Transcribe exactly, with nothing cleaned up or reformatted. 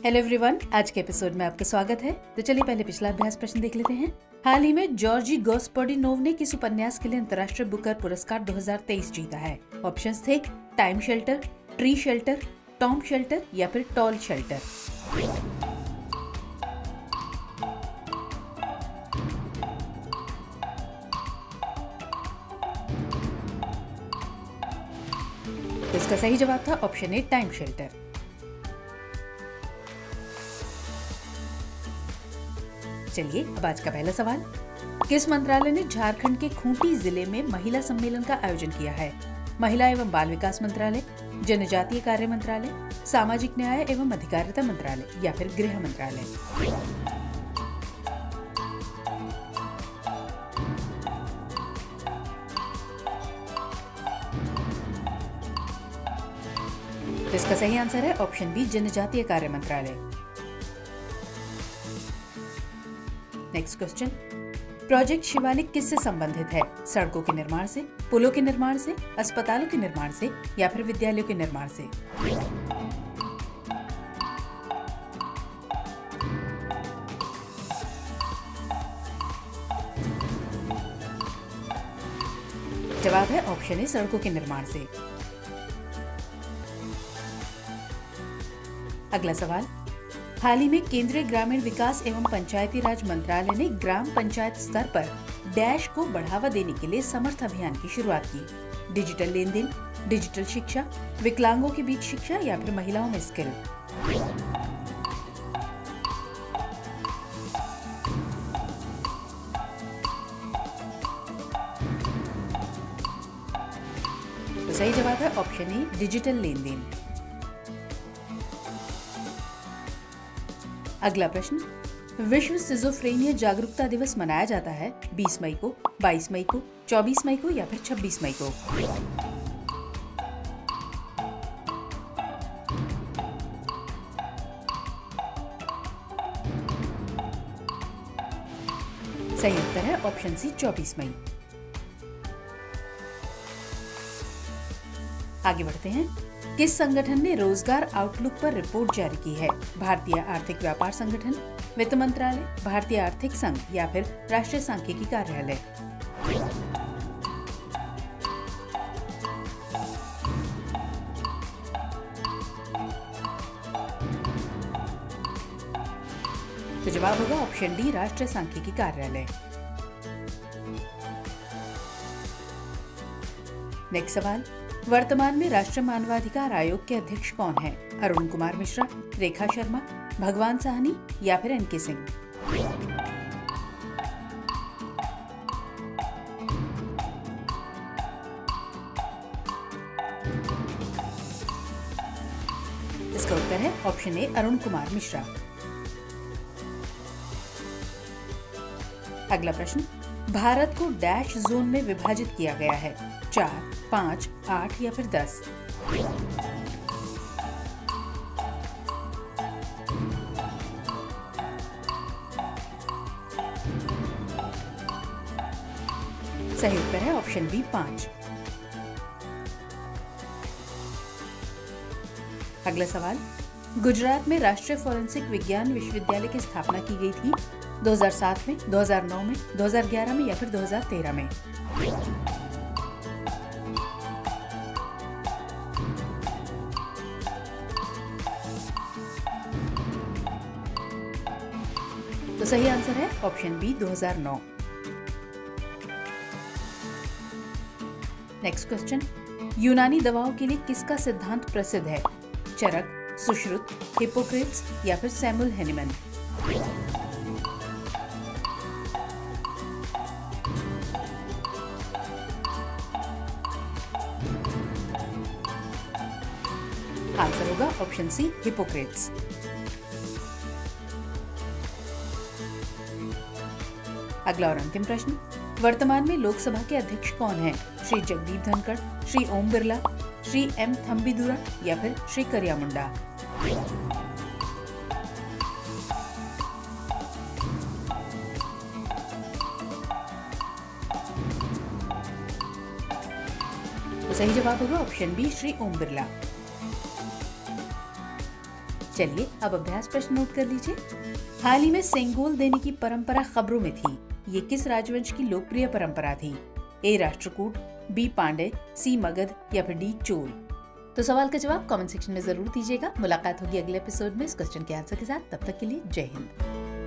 Hello everyone, आज के episode में आपका स्वागत है। तो चलिए पहले पिछला अभ्यास प्रश्न देख लेते हैं। हाल ही में जॉर्जी गोस्पोडिनोव ने किस उपन्यास के लिए अंतर्राष्ट्रीय बुकर पुरस्कार दो हज़ार तेईस जीता है? ऑप्शंस थे time shelter, tree shelter, tom shelter या फिर टॉल शेल्टर। तो इसका सही जवाब था ऑप्शन ए टाइम शेल्टर। चलिए अब आज का पहला सवाल, किस मंत्रालय ने झारखंड के खूंटी जिले में महिला सम्मेलन का आयोजन किया है? महिला एवं बाल विकास मंत्रालय, जनजातीय कार्य मंत्रालय, सामाजिक न्याय एवं अधिकारिता मंत्रालय या फिर गृह मंत्रालय। तो इसका सही आंसर है ऑप्शन बी जनजातीय कार्य मंत्रालय। नेक्स्ट क्वेश्चन, प्रोजेक्ट शिवालिक किससे संबंधित है? सड़कों के निर्माण से, पुलों के निर्माण से, अस्पतालों के निर्माण से या फिर विद्यालयों के निर्माण से। जवाब है ऑप्शन ए सड़कों के निर्माण से। अगला सवाल, हाल ही में केंद्रीय ग्रामीण विकास एवं पंचायती राज मंत्रालय ने ग्राम पंचायत स्तर पर डैश को बढ़ावा देने के लिए समर्थ अभियान की शुरुआत की। डिजिटल लेन देन, डिजिटल शिक्षा, विकलांगों के बीच शिक्षा या फिर महिलाओं में स्किल। तो सही जवाब है ऑप्शन ए डिजिटल लेन देन। अगला प्रश्न, विश्व सिजोफ्रेनिया जागरूकता दिवस मनाया जाता है बीस मई को, बाईस मई को, चौबीस मई को या फिर छब्बीस मई को। सही उत्तर है ऑप्शन सी चौबीस मई। आगे बढ़ते हैं, किस संगठन ने रोजगार आउटलुक पर रिपोर्ट जारी की है? भारतीय आर्थिक व्यापार संगठन, वित्त मंत्रालय, भारतीय आर्थिक संघ या फिर राष्ट्रीय सांख्यिकी कार्यालय। तो जवाब होगा ऑप्शन डी राष्ट्रीय सांख्यिकी कार्यालय। नेक्स्ट सवाल, वर्तमान में राष्ट्रीय मानवाधिकार आयोग के अध्यक्ष कौन हैं? अरुण कुमार मिश्रा, रेखा शर्मा, भगवान साहनी या फिर एन के सिंह। इसका उत्तर है ऑप्शन ए अरुण कुमार मिश्रा। अगला प्रश्न, भारत को डैश जोन में विभाजित किया गया है? चार, पाँच, आठ या फिर दस। सही उत्तर है ऑप्शन बी पाँच। अगला सवाल, गुजरात में राष्ट्रीय फोरेंसिक विज्ञान विश्वविद्यालय की स्थापना की गई थी दो हज़ार सात में, दो हज़ार नौ में, दो हज़ार ग्यारह में या फिर दो हज़ार तेरह में। तो सही आंसर है ऑप्शन बी दो हज़ार नौ। नेक्स्ट क्वेश्चन, यूनानी दवाओं के लिए किसका सिद्धांत प्रसिद्ध है? चरक, सुश्रुत, हिप्पोक्रेट्स या फिर सैमुअल हैनीमैन। आंसर होगा ऑप्शन सी हिप्पोक्रेट्स। अगला और अंतिम प्रश्न, वर्तमान में लोकसभा के अध्यक्ष कौन हैं? श्री जगदीप धनखड़, श्री ओम बिरला, श्री एम थम्बीदुरा या फिर श्री करिया मुंडा। तो सही जवाब होगा ऑप्शन बी श्री ओम बिरला। चलिए अब अभ्यास प्रश्न नोट कर लीजिए। हाल ही में सेंगोल देने की परंपरा खबरों में थी। ये किस राजवंश की लोकप्रिय परंपरा थी? A Rashtrakuta, B Pandya, C Magadh या फिर डी चोल। तो सवाल का जवाब कमेंट सेक्शन में जरूर दीजिएगा। मुलाकात होगी अगले एपिसोड में इस क्वेश्चन के आंसर के साथ। तब तक के लिए जय हिंद।